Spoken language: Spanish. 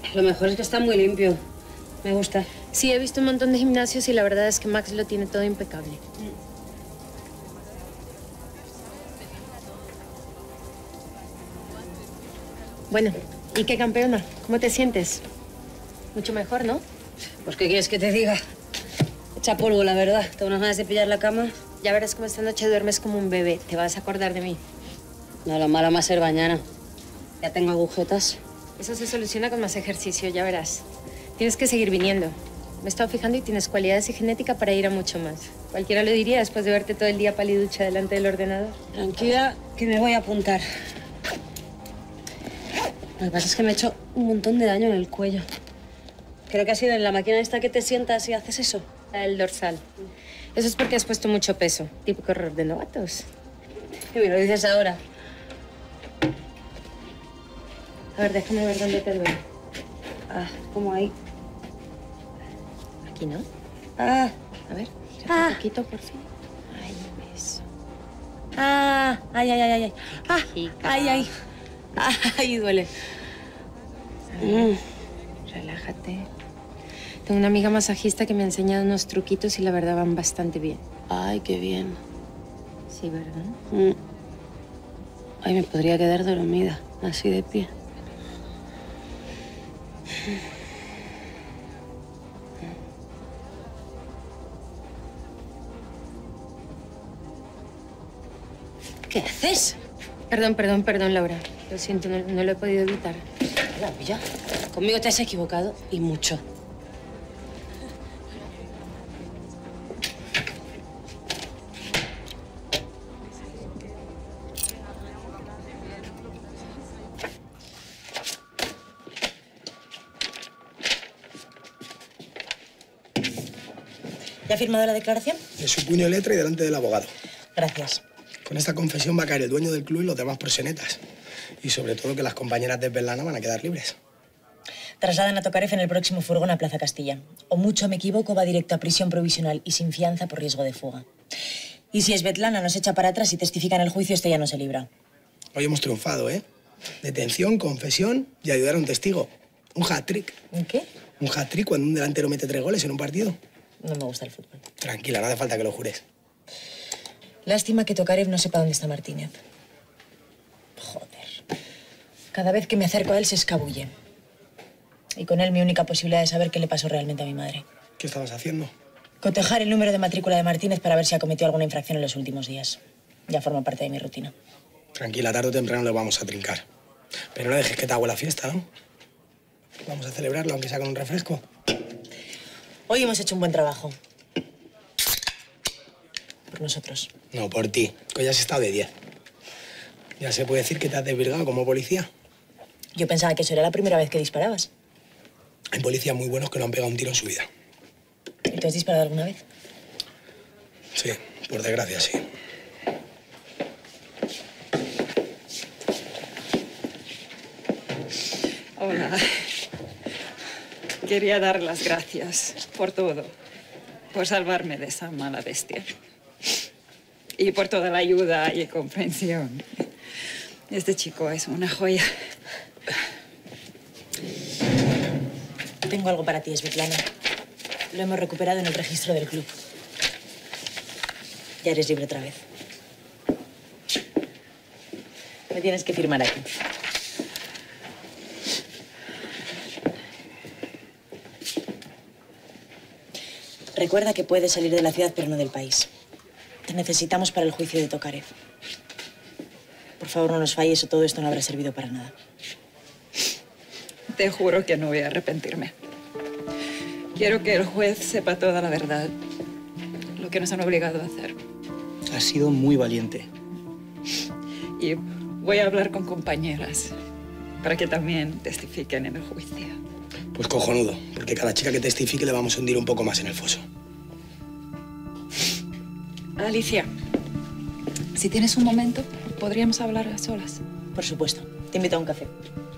Lo mejor es que está muy limpio. Me gusta. Sí, he visto un montón de gimnasios y la verdad es que Max lo tiene todo impecable. Bueno, ¿y qué, campeona? ¿Cómo te sientes? Mucho mejor, ¿no? Pues, ¿qué quieres que te diga? Echa polvo, la verdad. Tengo unas ganas de pillar la cama. Ya verás cómo esta noche duermes como un bebé. Te vas a acordar de mí. No, lo malo va a ser mañana. Ya tengo agujetas. Eso se soluciona con más ejercicio, ya verás. Tienes que seguir viniendo. Me he estado fijando y tienes cualidades y genética para ir a mucho más. Cualquiera lo diría después de verte todo el día paliducha delante del ordenador. Tranquila, que me voy a apuntar. Lo que pasa es que me he hecho un montón de daño en el cuello. Creo que ha sido en la máquina esta que te sientas y haces eso. El dorsal. Eso es porque has puesto mucho peso. Típico error de novatos. ¿Qué me lo dices ahora? A ver, déjame ver dónde te duele. Ah, ¿cómo ahí? Aquí, ¿no? Ah, A ver, un poquito, por fin. Ay, eso. ah, ay, ay, ay, ay. Ah, ay, ay. Ay, duele. Relájate. Tengo una amiga masajista que me ha enseñado unos truquitos y la verdad van bastante bien. Ay, qué bien. Sí, ¿verdad? Ay, me podría quedar dormida, así de pie. ¿Qué haces? Perdón, Laura. Lo siento, no lo he podido evitar. La pilla. Conmigo te has equivocado y mucho. ¿Ya ha firmado la declaración? De su puño y letra y delante del abogado. Gracias. Con esta confesión va a caer el dueño del club y los demás proxenetas. Y sobre todo que las compañeras de Svetlana van a quedar libres. Trasladan a Tokarev en el próximo furgón a Plaza Castilla. O mucho me equivoco, va directo a prisión provisional y sin fianza por riesgo de fuga. Y si Svetlana nos echa para atrás y testifica en el juicio, este ya no se libra. Hoy hemos triunfado, ¿eh? Detención, confesión y ayudar a un testigo. Un hat-trick. ¿Un qué? Un hat-trick cuando un delantero mete 3 goles en un partido. No me gusta el fútbol. Tranquila, no hace falta que lo jures. Lástima que Tokarev no sepa dónde está Martínez. Joder. Cada vez que me acerco a él se escabulle. Y con él mi única posibilidad de saber qué le pasó realmente a mi madre. ¿Qué estabas haciendo? Cotejar el número de matrícula de Martínez para ver si ha cometido alguna infracción en los últimos días. Ya forma parte de mi rutina. Tranquila, tarde o temprano lo vamos a trincar. Pero no dejes que te haga la fiesta, ¿no? Vamos a celebrarlo, aunque sea con un refresco. Hoy hemos hecho un buen trabajo. Por nosotros. No, por ti, que hoy has estado de 10. Ya se puede decir que te has desvirgado como policía. Yo pensaba que eso era la primera vez que disparabas. Hay policías muy buenos que no han pegado un tiro en su vida. ¿Y tú has disparado alguna vez? Sí, por desgracia, sí. Hola. Quería dar las gracias por todo, por salvarme de esa mala bestia y por toda la ayuda y comprensión. Este chico es una joya. Tengo algo para ti, Svetlana. Lo hemos recuperado en el registro del club. Ya eres libre otra vez. Me tienes que firmar aquí. Recuerda que puedes salir de la ciudad, pero no del país. Te necesitamos para el juicio de Tokarev. Por favor, no nos falles o todo esto no habrá servido para nada. Te juro que no voy a arrepentirme. Quiero que el juez sepa toda la verdad, lo que nos han obligado a hacer. Has sido muy valiente. Y voy a hablar con compañeras para que también testifiquen en el juicio. Pues cojonudo, porque cada chica que testifique le vamos a hundir un poco más en el foso. Alicia, si tienes un momento, podríamos hablar a solas. Por supuesto. Te invito a un café.